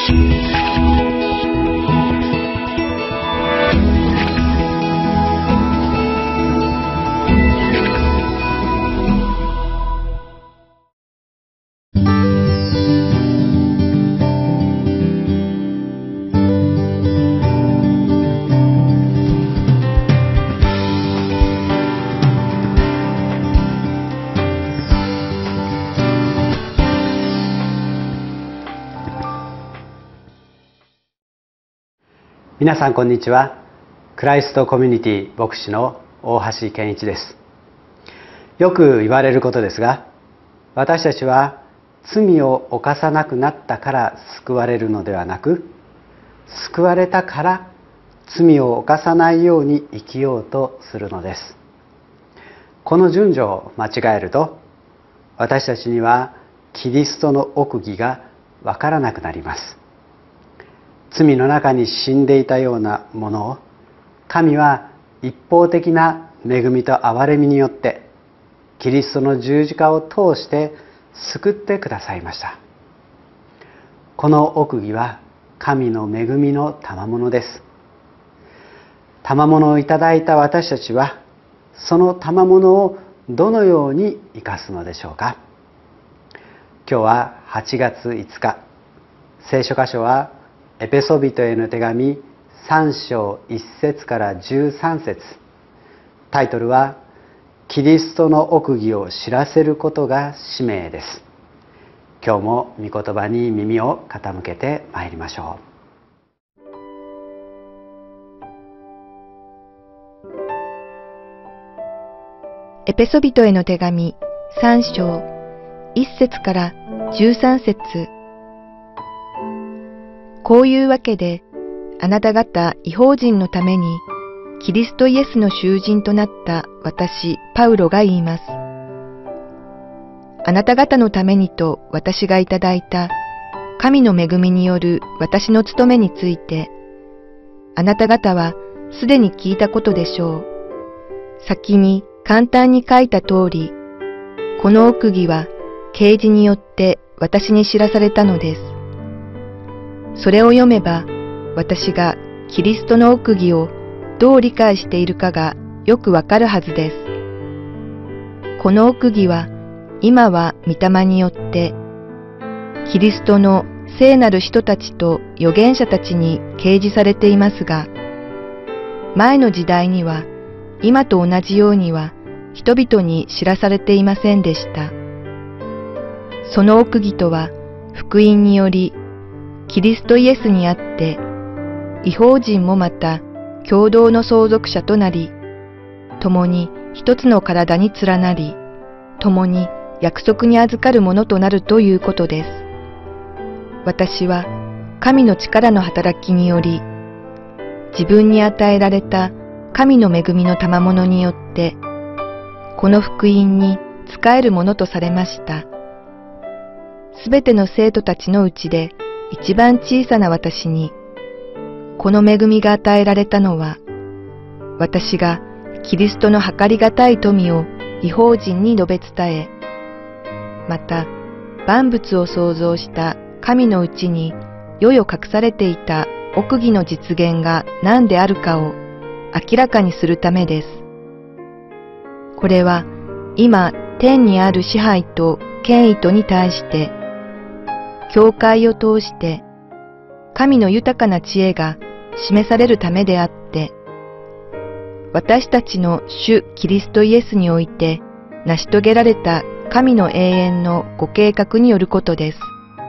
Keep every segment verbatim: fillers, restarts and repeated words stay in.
皆さんこんにちは。クライストコミュニティ牧師の大橋健一です。よく言われることですが、私たちは罪を犯さなくなったから救われるのではなく、救われたから罪を犯さないように生きようとするのです。この順序を間違えると、私たちにはキリストの奥義がわからなくなります。罪の中に死んでいたようなものを、神は一方的な恵みと憐れみによってキリストの十字架を通して救ってくださいました。この奥義は神の恵みの賜物です。賜物をいただいた私たちは、その賜物をどのように生かすのでしょうか。今日ははちがついつか、聖書箇所はエペソビトへの手紙さん章いっ節からじゅうさん節。タイトルはキリストの奥義を知らせることが使命です。今日も御言葉に耳を傾けてまいりましょう。エペソビトへの手紙さん章いっ節からじゅうさん節。こういうわけで、あなた方異邦人のために、キリストイエスの囚人となった私、パウロが言います。あなた方のためにと私がいただいた神の恵みによる私の務めについて、あなた方はすでに聞いたことでしょう。先に簡単に書いた通り、この奥義は啓示によって私に知らされたのです。それを読めば、私がキリストの奥義をどう理解しているかがよくわかるはずです。この奥義は、今は御霊によって、キリストの聖なる人たちと預言者たちに掲示されていますが、前の時代には、今と同じようには人々に知らされていませんでした。その奥義とは、福音により、キリストイエスにあって、異邦人もまた共同の相続者となり、共に一つの体に連なり、共に約束に預かるものとなるということです。私は神の力の働きにより、自分に与えられた神の恵みの賜物によって、この福音に仕えるものとされました。すべての生徒たちのうちで、一番小さな私に、この恵みが与えられたのは、私がキリストの計りがたい富を異邦人に述べ伝え、また万物を創造した神のうちに世々隠されていた奥義の実現が何であるかを明らかにするためです。これは今天にある支配と権威とに対して、教会を通して、神の豊かな知恵が示されるためであって、私たちの主キリストイエスにおいて成し遂げられた神の永遠のご計画によることです。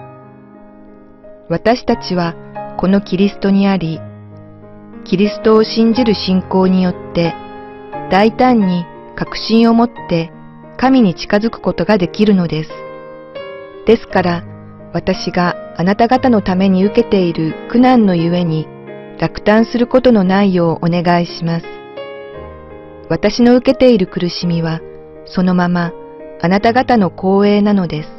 私たちはこのキリストにあり、キリストを信じる信仰によって、大胆に確信を持って神に近づくことができるのです。ですから、私があなた方のために受けている苦難のゆえに落胆することのないようお願いします。私の受けている苦しみはそのままあなた方の光栄なのです。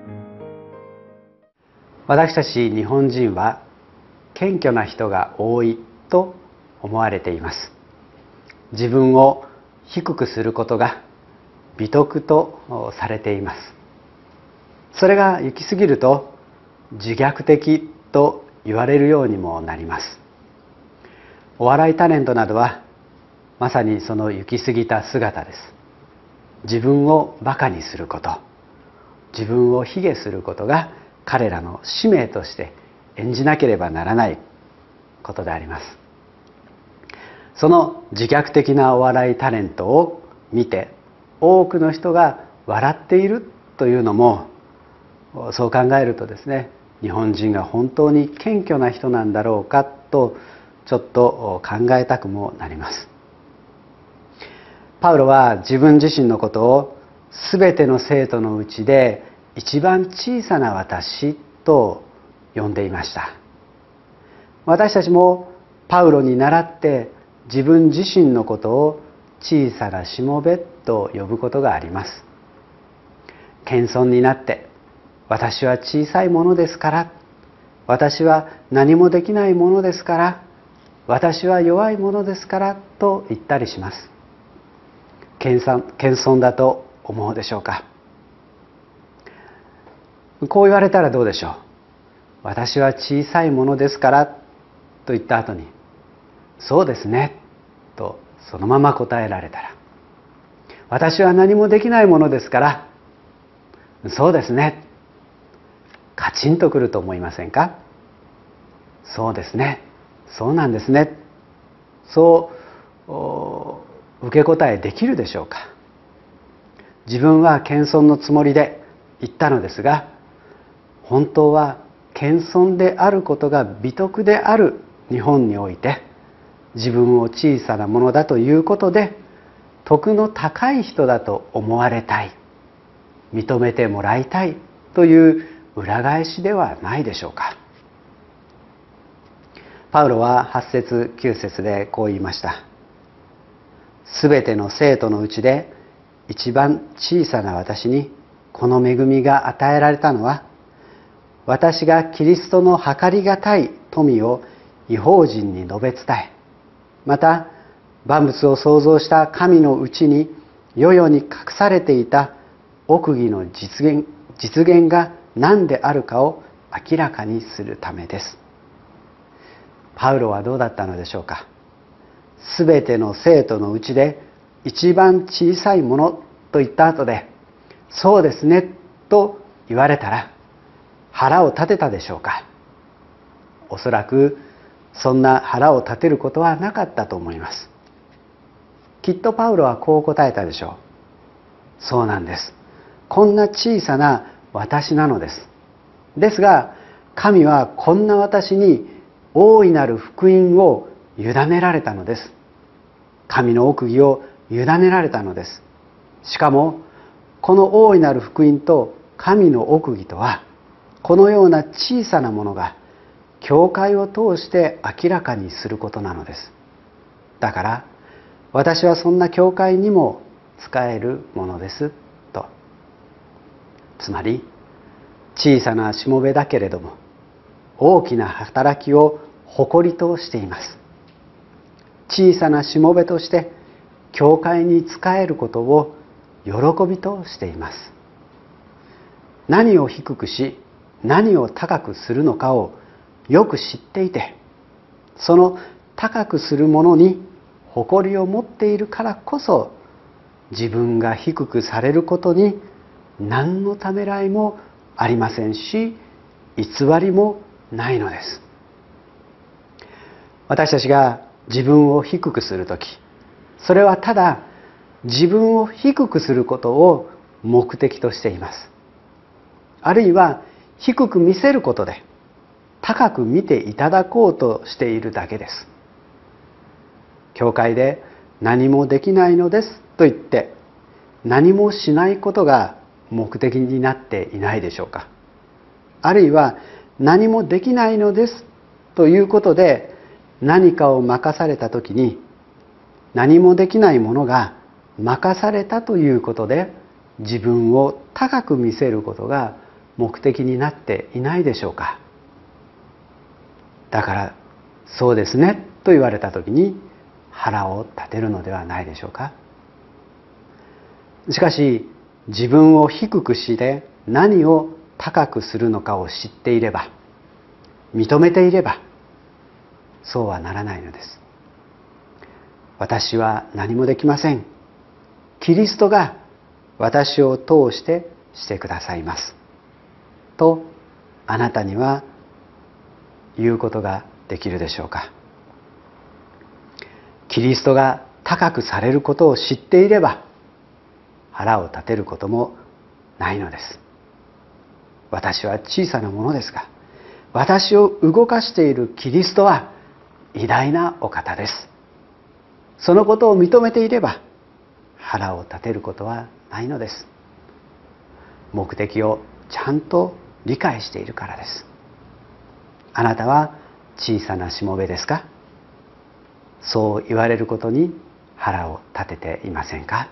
私たち日本人は謙虚な人が多いと思われています。自分を低くすることが美徳とされています。それが行き過ぎると自虐的と言われるようにもなります。お笑いタレントなどはまさにその行き過ぎた姿です。自分をバカにすること、自分を卑下することが彼らの使命として演じなければならないことであります。その自虐的なお笑いタレントを見て多くの人が笑っているというのも、そう考えるとですね、日本人が本当に謙虚な人なんだろうかとちょっと考えたくもなります。パウロは自分自身のことをすべての生徒のうちで一番小さな私と呼んでいました。私たちもパウロに倣って自分自身のことを小さなしもべと呼ぶことがあります。謙遜になって、私は小さいものですから、私は何もできないものですから、私は弱いものですからと言ったりします。謙遜、謙遜だと思うでしょうか。こう言われたらどうでしょう。私は小さいものですからと言った後に、そうですねとそのまま答えられたら、私は何もできないものですから、そうですね、カチンとくると思いませんか。そうですね、そうなんですね、そう受け答えできるでしょうか。自分は謙遜のつもりで言ったのですが、本当は謙遜であることが美徳である日本において、自分を小さなものだということで徳の高い人だと思われたい、認めてもらいたいという裏返しではないでしょうか。パウロははち節きゅう節でこう言いました。すべての生徒のうちで一番小さな私にこの恵みが与えられたのは、私がキリストの計りがたい富を異邦人に述べ伝え、また万物を創造した神のうちに世々に隠されていた奥義の実現、実現が何であるかを明らかにするためです。パウロはどうだったのでしょうか。すべての生徒のうちで一番小さいものと言った後で、そうですねと言われたら腹を立てたでしょうか。おそらくそんな腹を立てることはなかったと思います。きっとパウロはこう答えたでしょう。そうなんです。こんな小さな私なのです。ですが、神はこんな私に大いなる福音を委ねられたのです。神の奥義を委ねられたのです。しかも、この大いなる福音と神の奥義とは、このような小さなものが教会を通して明らかにすることなのです。だから、私はそんな教会にも仕えるものですと。つまり、小さなしもべだけれども大きな働きを誇りとしています。小さなしもべとして教会に仕えることを喜びとしています。何を低くし何を高くするのかをよく知っていて、その高くするものに誇りを持っているからこそ、自分が低くされることに何のためらいもありませんし、偽りもないのです。私たちが自分を低くするとき、それはただ自分を低くすることを目的としています。あるいは低く見せることで高く見ていただこうとしているだけです。教会で何もできないのですと言って何もしないことが目的になっていないでしょうか。あるいは何もできないのですということで何かを任されたときに、何もできないものが任されたということで自分を高く見せることが目的になっていないでしょうか。だからそうですねと言われたときに腹を立てるのではないでしょうか。しかし自分を低くして何を高くするのかを知っていれば、 認めていればそうはならないのです。私は何もできません。キリストが私を通してしてくださいますとあなたには言うことができるでしょうか。キリストが高くされることを知っていれば腹を立てることもないのです。私は小さなものですが、私を動かしているキリストは偉大なお方です。そのことを認めていれば腹を立てることはないのです。目的をちゃんと理解しているからです。あなたは小さなしもべですか？そう言われることに腹を立てていませんか？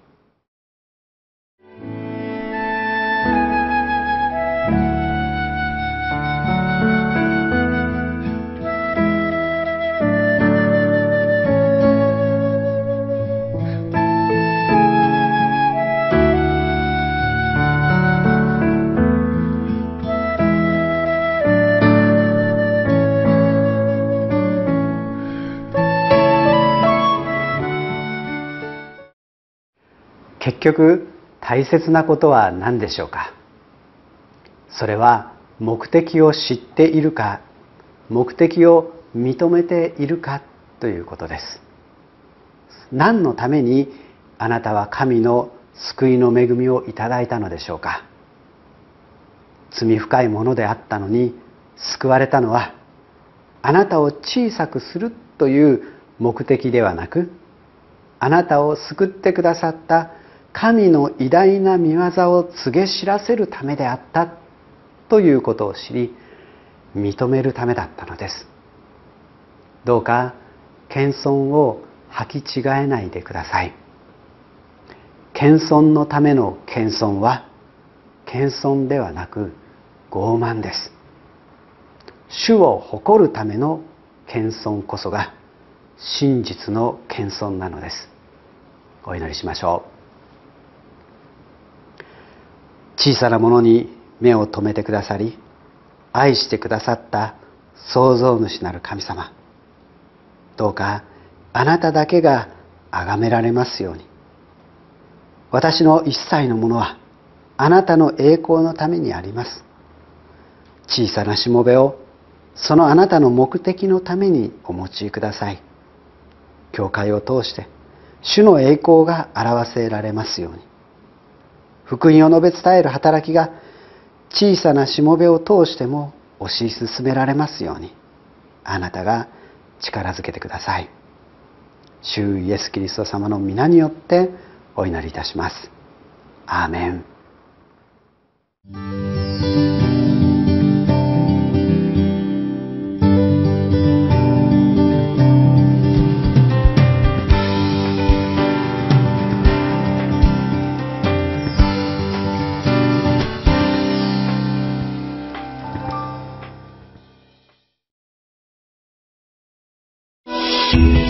結局大切なことは何でしょうか。それは目的を知っているか、目的を認めているかということです。何のためにあなたは神の救いの恵みをいただいたのでしょうか。罪深いものであったのに救われたのはあなたを小さくするという目的ではなく、あなたを救ってくださった神の偉大な御業を告げ知らせるためであったということを知り、認めるためだったのです。どうか謙遜を履き違えないでください。謙遜のための謙遜は謙遜ではなく傲慢です。主を誇るための謙遜こそが真実の謙遜なのです。お祈りしましょう。小さなものに目を留めてくださり、愛してくださった創造主なる神様、どうかあなただけが崇められますように。私の一切のものはあなたの栄光のためにあります。小さなしもべをそのあなたの目的のためにお用いください。教会を通して主の栄光が表せられますように。福音を述べ伝える働きが小さなしもべを通しても推し進められますように、あなたが力づけてください。主イエス・キリスト様の皆によってお祈りいたします。アーメン。 thank you